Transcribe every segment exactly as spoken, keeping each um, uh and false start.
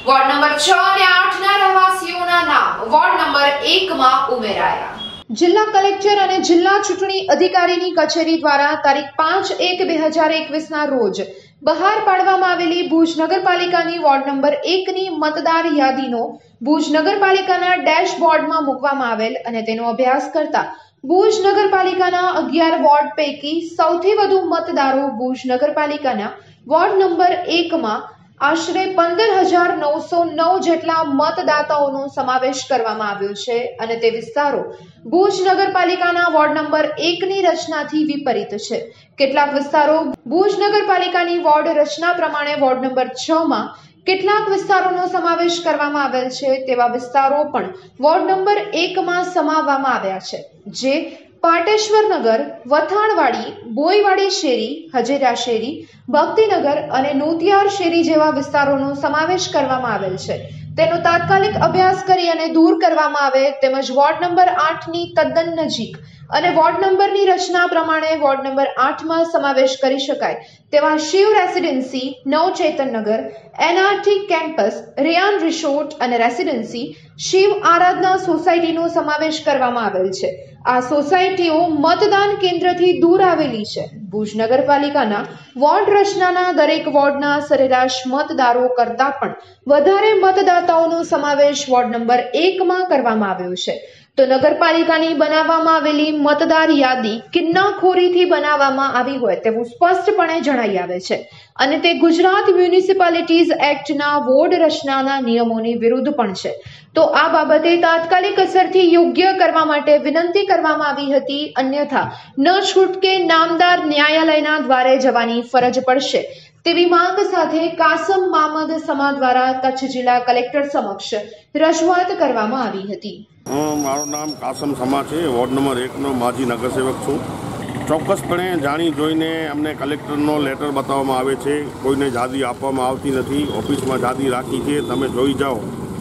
Ward number છ અને આઠ ના રહેવાસીઓના નામ વોર્ડ નંબર એક માં ઉમેરાયા। જિલ્લા કલેક્ટર અને જિલ્લા ચૂંટણી અધિકારીની કચેરી દ્વારા તારીખ પાંચ એક બે હજાર એકવીસ ના રોજ બહાર પાડવામાં આવેલી ભુજ નગરપાલિકાની વોર્ડ નંબર એક ની મતદાર યાદીનો ભુજ નગરપાલિકાના ડેશબોર્ડમાં મૂકવામાં આવેલ અને તેનો અભ્યાસ કરતા ભુજ નગરપાલિકાના અગિયાર વોર્ડ પૈકી સૌથી વધુ મતદારો ભુજ નગરપાલિકાના વોર્ડ નંબર એક માં આશરે પંદર હજાર નવસો નવ જેટલા મતદાતાઓનો સમાવેશ કરવામાં આવ્યો છે અને તે વિસ્તારો ભુજ નગરપાલિકાના વોર્ડ નંબર એક ની રચનાથી વિપરીત છે। કેટલાક વિસ્તારો ભુજ નગરપાલિકાની વોર્ડ રચના પ્રમાણે વોર્ડ નંબર છ માં કેટલાક વિસ્તારોનો સમાવેશ કરવામાં આવેલ છે તેવા વિસ્તારો પણ વોર્ડ નંબર એક માં સમાવવામાં આવ્યા છે, જે પાટેશ્વર નગર, વથાણવાડી, બોયવાડી શેરી, હજેરા શેરી, ભક્તિનગર અને નોતિયાર શેરી જેવા વિસ્તારોનો સમાવેશ કરવામાં આવેલ છે। તેનો તાત્કાલિક અભ્યાસ કરી અને દૂર કરવામાં આવે તેમજ વોર્ડ નંબર આઠ ની તદ્દન નજીક અને વોર્ડ નંબરની રચના પ્રમાણે વોર્ડ નંબર આઠ માં સમાવેશ કરી શકાય તેવા Shiv residency, Navchetan Nagar, NRT campus, Ryan resort અને રેસિડેન્સી, શિવ આરાધના સોસાયટીનો સમાવેશ કરવામાં આવેલ છે। આ સોસાયટીઓ મતદાન કેન્દ્રથી દૂર આવેલી છે। ભુજ નગરપાલિકાના વોર્ડ રચનાના દરેક વોર્ડના સરેરાશ મતદારો કરતા પણ વધારે મતદાતાઓનો સમાવેશ વોર્ડ નંબર એક માં કરવામાં આવ્યો છે। તો નગરપાલિકાની બનાવવામાં આવેલી મતદાર યાદી કિન્નાખોરીથી બનાવવામાં આવી હોય તેવું સ્પષ્ટપણે જણાઈ આવે છે અને તે ગુજરાત મ્યુનિસિપાલિટીઝ એક્ટના વોર્ડ રચનાના નિયમોની વિરુદ્ધ પણ છે। તો આ બાબતે તાત્કાલિક અસરથી યોગ્ય કરવા માટે વિનંતી કરવામાં આવી હતી, અન્યથા ન છૂટકે નામદાર ન્યાયાલયના દ્વારે જવાની ફરજ પડશે તેવી માંગ સાથે કાસમ મામદ સમા દ્વારા કચ્છ જિલ્લા કલેક્ટર સમક્ષ રજૂઆત કરવામાં આવી હતી। મારું નામ કાસમ સમા છે, વોર્ડ નંબર એકનો માજી નગરસેવક છું। ચોક્કસપણે જાણી જોઈને અમને કલેક્ટરનો લેટર બતાવવામાં આવે છે, કોઈને યાદી આપવામાં આવતી નથી। ઓફિસમાં યાદી રાખી છે, તમે જોઈ જાઓ,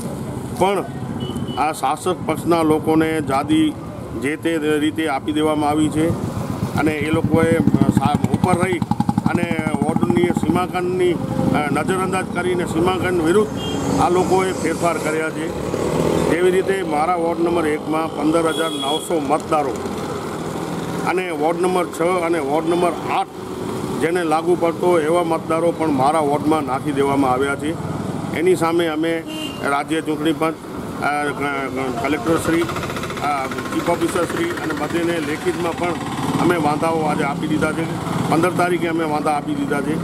પણ આ શાસક પક્ષના લોકોને યાદી જે તે રીતે આપી દેવામાં આવી છે અને એ લોકોએ ઉપર રહી અને વોર્ડની સીમાંકનની નજરઅંદાજ કરીને સીમાંકન વિરુદ્ધ આ લોકોએ ફેરફાર કર્યા છે। એવી રીતે મારા વોર્ડ નંબર એકમાં પંદર હજાર નવસો મતદારો અને વોર્ડ નંબર છ અને વોર્ડ નંબર આઠ જેને લાગુ પડતો એવા મતદારો પણ મારા વોર્ડમાં નાખી દેવામાં આવ્યા છે। એની સામે અમે રાજ્ય ચૂંટણી પંચ, કલેક્ટરશ્રી, ચીફ ઓફિસરશ્રી અને બધેને લેખિતમાં પણ અમે વાંધાઓ આજે આપી દીધા છે। પંદર તારીખે અમે વાંધા આપી દીધા છે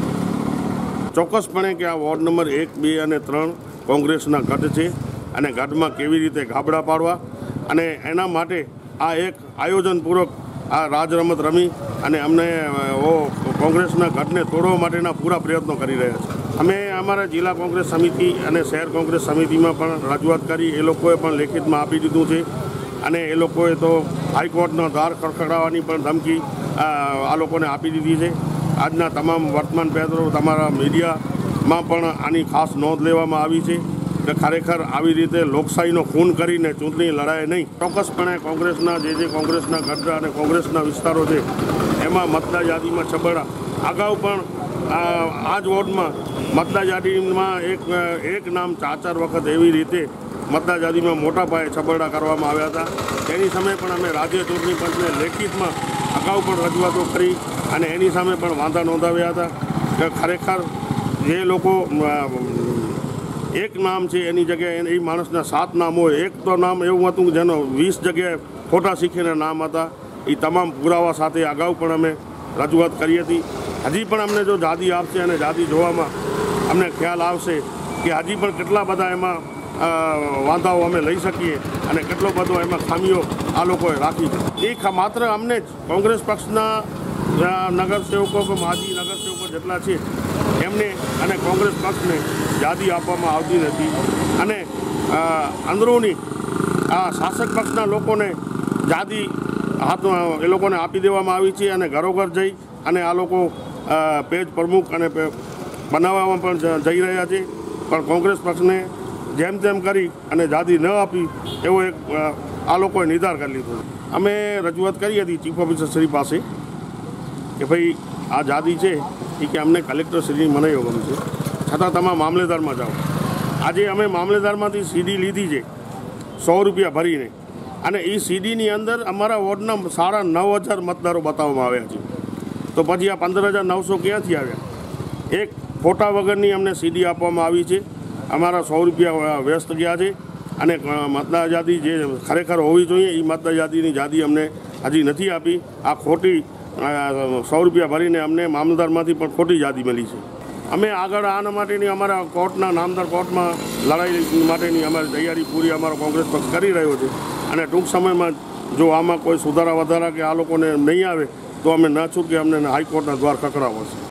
ચોક્કસપણે કે આ વોર્ડ નંબર એક, બે અને ત્રણ કોંગ્રેસના ગઢ છે અને ગઢમાં કેવી રીતે ગાબડા પાડવા અને એના માટે આ એક આયોજનપૂર્વક આ રાજ રમત રમી અને અમને કોંગ્રેસના ગઢને તોડવા માટેના પૂરા પ્રયત્નો કરી રહ્યા છે। અમે અમારા જિલ્લા કોંગ્રેસ સમિતિ અને શહેર કોંગ્રેસ સમિતિમાં પણ રજૂઆત કરી, એ લોકોએ પણ લેખિતમાં આપી દીધું છે અને એ લોકોએ તો હાઈકોર્ટનો દ્વાર ખખડાવવાની પણ ધમકી આ લોકોને આપી દીધી છે। આજના તમામ વર્તમાન પત્રો, તમારા મીડિયામાં પણ આની ખાસ નોંધ લેવામાં આવી છે કે ખરેખર આવી રીતે લોકશાહીનો ખૂન કરીને ચૂંટણી લડાય નહીં। ચોક્કસપણે કોંગ્રેસના જે જે કોંગ્રેસના ગઢ અને કોંગ્રેસના વિસ્તારો છે એમાં મતદાર યાદીમાં છબરડા અગાઉ પણ આ જ વોર્ડમાં મતદાર યાદીમાં એક એક નામ ચાર ચાર વખત એવી રીતે મતદાર યાદીમાં મોટા પાયે છબરડા કરવામાં આવ્યા હતા। એની સામે પણ અમે રાજ્ય ચૂંટણી પંચને લેખિતમાં અગાઉ પણ રજૂઆતો કરી અને એની સામે પણ વાંધા નોંધાવ્યા હતા કે ખરેખર જે લોકો એક નામ છે એની જગ્યાએ એ માણસના સાત નામ હોય, એક તો નામ એવું હતું કે જેનો વીસ જગ્યાએ ખોટા શીખીને નામ હતા, એ તમામ પુરાવા સાથે અગાઉ પણ અમે રજૂઆત કરી હતી। હજી પણ અમને જો યાદી આપશે અને યાદી જોવામાં અમને ખ્યાલ આવશે કે હજી પણ કેટલા બધા એમાં વાંધાઓ અમે લઈ શકીએ અને કેટલો બધો એમાં ખામીઓ આ લોકોએ રાખી છે। એ માત્ર અમને જ કોંગ્રેસ પક્ષના નગરસેવકો કે માજી નગરસેવકો જેટલા છે એમને અને કોંગ્રેસ પક્ષને યાદી આપવામાં આવતી નથી અને અંદરૂની આ શાસક પક્ષના લોકોને યાદી હાથ એ લોકોને આપી દેવામાં આવી છે અને ઘરોઘર જઈ અને આ લોકો પેજ પ્રમુખ અને બનાવવામાં પણ જઈ રહ્યા છે, પણ કોંગ્રેસ પક્ષને જેમ તેમ કરી અને યાદી ન આપી એવો એક આ લોકોએ નિર્ધાર કરી લીધો। અમે રજૂઆત કરી હતી ચીફ ઓફિસરશ્રી પાસે કે ભાઈ આ યાદી છે એ કે અમને કલેક્ટરશ્રીની મનાઈઓ ગમશે, છતાં તમે મામલેદારમાં જાઓ આજે અમે મામલેદારમાંથી સીડી લીધી છે સો રૂપિયા ભરીને, અને એ સીડીની અંદર અમારા વોર્ડના સાડા નવ હજાર મતદારો બતાવવામાં આવ્યા છે. તો પછી આ પંદર હજાર નવસો ક્યાંથી આવ્યા? એક ફોટા વગરની અમને સીડી આપવામાં આવી છે. અમારા સો રૂપિયા વ્યસ્ત ગયા છે, અને મતદાર યાદી જે ખરેખર હોવી જોઈએ એ મતદાર યાદીની યાદી અમને હજી નથી આપી. આ ખોટી સો રૂપિયા ભરીને અમને મામલતદારમાંથી પણ ખોટી યાદી મળી છે. અમે આગળ આના માટેની અમારા કોર્ટના નામદાર કોર્ટમાં લડાઈ માટેની અમારી તૈયારી પૂરી અમારો કોંગ્રેસ પક્ષ કરી રહ્યો છે, અને ટૂંક સમયમાં જો આમાં કોઈ સુધારા વધારા કે આ લોકોને નહીં આવે તો અમે ના છૂટકે અમને હાઈકોર્ટના દ્વાર ખખડાવવો છે.